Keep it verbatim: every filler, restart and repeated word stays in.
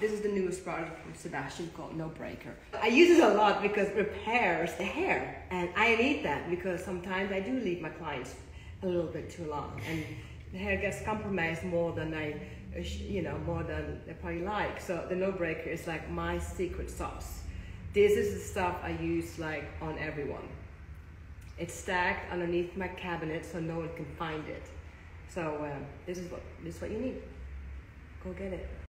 This is the newest product from Sebastian called No Breaker. I use this a lot because it repairs the hair, and I need that because sometimes I do leave my clients a little bit too long, and the hair gets compromised more than I, you know, more than they probably like. So the No Breaker is like my secret sauce. This is the stuff I use like on everyone. It's stacked underneath my cabinet so no one can find it. So um, this is what this is what you need. Go get it.